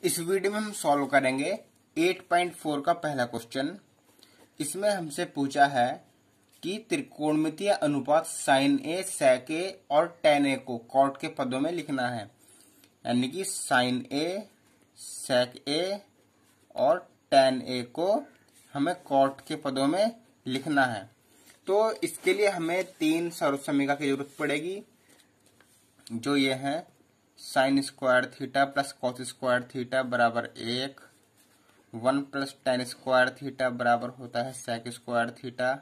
इस वीडियो में हम सॉल्व करेंगे 8.4 का पहला क्वेश्चन। इसमें हमसे पूछा है कि त्रिकोणमितीय अनुपात साइन ए, सेक ए और टेन ए को कॉट के पदों में लिखना है। यानी कि साइन ए, सेक ए और टेन ए को हमें कॉट के पदों में लिखना है। तो इसके लिए हमें तीन सर्वसमीका की जरूरत पड़ेगी, जो ये है sine square theta plus cos square theta बराबर 1 प्लस टेन स्क्वायर थीटा बराबर होता है सेक स्क्वायर थीटा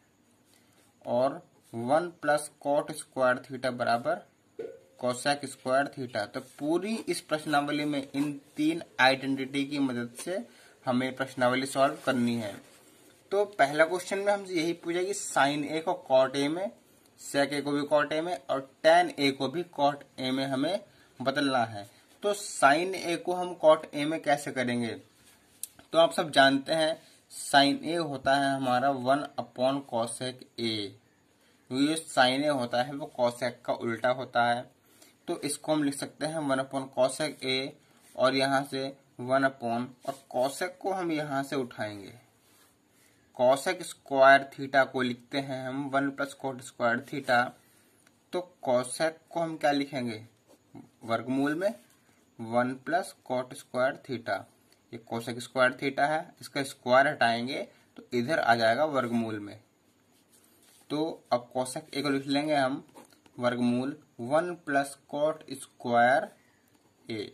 और 1 प्लस कॉट स्क्वायर थीटा बराबर कोसेक स्क्वायर थीटा। तो पूरी इस प्रश्नावली में इन तीन आइडेंटिटी की मदद से हमें प्रश्नावली सॉल्व करनी है। तो पहला क्वेश्चन में हमसे यही पूछा कि साइन ए को कॉट ए में, सेक ए को भी कॉट ए में और टेन ए को भी कॉट ए में हमें बदलना है। तो साइन ए को हम कॉट ए में कैसे करेंगे? तो आप सब जानते हैं साइन ए होता है हमारा 1 कोसेक ए। ये साइन ए होता है वो कोसेक का उल्टा होता है। तो इसको हम लिख सकते हैं 1 कोसेक ए और यहाँ से 1 और कोसेक को हम यहाँ से उठाएंगे। कोसेक स्क्वायर थीटा को लिखते हैं हम 1 प्लस कोट स्क्वायर थीटा। तो कोसेक को हम क्या लिखेंगे? वर्गमूल में 1 प्लस कोट स्क्वायर थीटा। ये कोसेक स्क्वायर थीटा है, इसका स्क्वायर हटाएंगे तो इधर आ जाएगा वर्गमूल में। तो अब कोसेक ए को लिख लेंगे हम वर्गमूल 1 प्लस कोट स्क्वायर ए।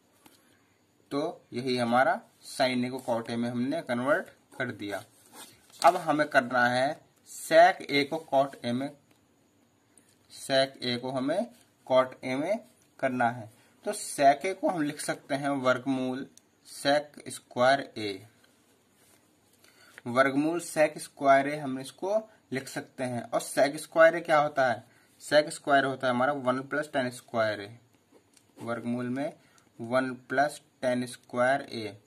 तो यही हमारा साइन ए को कॉट ए में हमने कन्वर्ट कर दिया। अब हमें करना है सेक ए को कॉट ए में, सेक ए को हमें कॉट ए में करना है। तो सेक ए को हम लिख सकते हैं वर्गमूल सेक स्क्वायर ए। वर्गमूल सेक स्क्वायर ए हम इसको लिख सकते हैं। और सेक स्क्वायर ए क्या होता है? सेक स्क्वायर होता है हमारा 1 प्लस टेन स्क्वायर ए। वर्गमूल में 1 plus tan square A,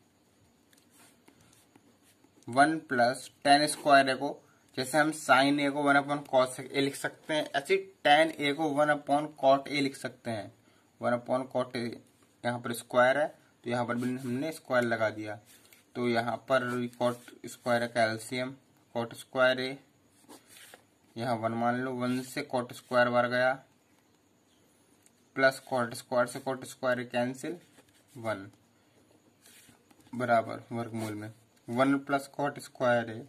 1 plus tan square A को जैसे हम साइन ए को 1 कोसेक ए लिख सकते हैं, ऐसे टेन ए को 1 कॉट ए लिख सकते हैं। 1 कॉट ए यहाँ पर स्क्वायर है तो यहाँ पर भी हमने स्क्वायर लगा दिया। तो यहाँ पर कॉट स्क्वायर का एलसीएम कॉट स्क्वायर ए, यहाँ 1 मान लो, 1 से कॉट स्क्वायर बार गया प्लस कॉट स्क्वायर से कॉट स्क्वायर कैंसिल 1 बराबर वर्गमूल में 1 प्लस कॉट स्क्वायर ए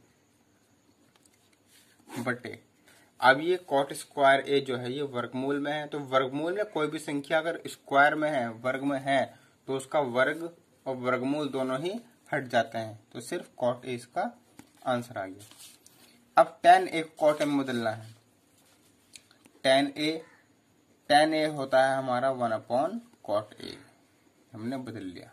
बटे। अब ये कॉट स्क्वायर ए जो है ये वर्गमूल में है। तो वर्गमूल में कोई भी संख्या अगर स्क्वायर में है, वर्ग में है, तो उसका वर्ग और वर्गमूल दोनों ही हट जाते हैं। तो सिर्फ कॉट ए इसका आंसर आ गया। अब टेन ए को कॉट ए में बदलना है। टेन ए होता है हमारा 1 कॉट ए, हमने बदल लिया।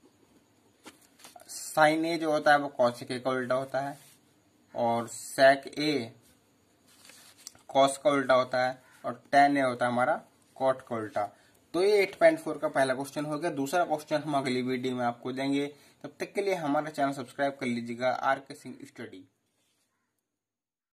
साइन ए जो होता है वो कोसेक ए का उल्टा होता है और सेक ए कॉस का उल्टा होता है और टेन ए होता है हमारा कॉट का उल्टा। तो ये 8.4 का पहला क्वेश्चन हो गया। दूसरा क्वेश्चन हम अगली वीडियो में आपको देंगे। तब तक के लिए हमारा चैनल सब्सक्राइब कर लीजिएगा, आर के सिंह स्टडी।